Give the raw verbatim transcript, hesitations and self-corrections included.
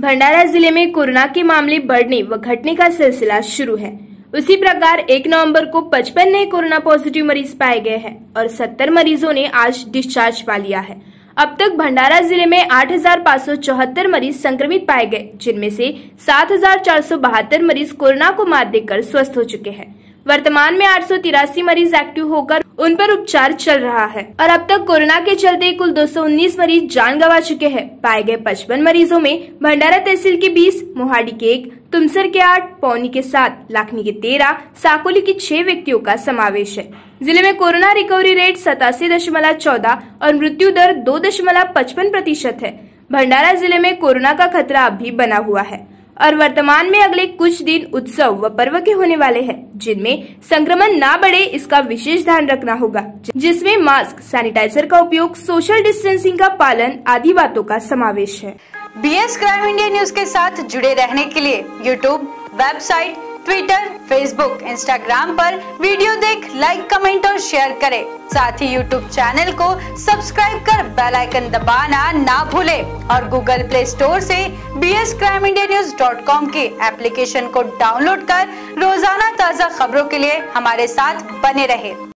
भंडारा जिले में कोरोना के मामले बढ़ने व घटने का सिलसिला शुरू है। उसी प्रकार एक नवंबर को पचपन नए कोरोना पॉजिटिव मरीज पाए गए हैं और सत्तर मरीजों ने आज डिस्चार्ज पा लिया है। अब तक भंडारा जिले में आठ हजार पाँच सौ चौहत्तर मरीज संक्रमित पाए गए, जिनमें से सात हजार चार सौ बहत्तर मरीज कोरोना को मात देकर स्वस्थ हो चुके हैं। वर्तमान में आठ सौ तिरासी मरीज एक्टिव होकर उन पर उपचार चल रहा है और अब तक कोरोना के चलते कुल दो सौ उन्नीस मरीज जान गंवा चुके हैं। पाए गए पचपन मरीजों में भंडारा तहसील के बीस, मोहाड़ी के एक, तुमसर के आठ, पौनी के सात, लाखनी के तेरह, साकोली के छह व्यक्तियों का समावेश है। जिले में कोरोना रिकवरी रेट सतासी दशमलव चौदह और मृत्यु दर दो दशमलव पचपन प्रतिशत है। भंडारा जिले में कोरोना का खतरा अब भी बना हुआ है और वर्तमान में अगले कुछ दिन उत्सव व पर्व के होने वाले हैं, जिनमें संक्रमण ना बढ़े इसका विशेष ध्यान रखना होगा, जिसमें मास्क, सैनिटाइजर का उपयोग, सोशल डिस्टेंसिंग का पालन आदि बातों का समावेश है। बीएस क्राइम इंडिया न्यूज के साथ जुड़े रहने के लिए YouTube, website, Twitter, Facebook, Instagram पर वीडियो देख लाइक, कमेंट और शेयर करें। साथ ही यूट्यूब चैनल को सब्सक्राइब कर बेल आइकन दबाना ना भूलें और गूगल प्ले स्टोर से B S crime India news dot com के एप्लीकेशन को डाउनलोड कर रोजाना ताज़ा खबरों के लिए हमारे साथ बने रहें।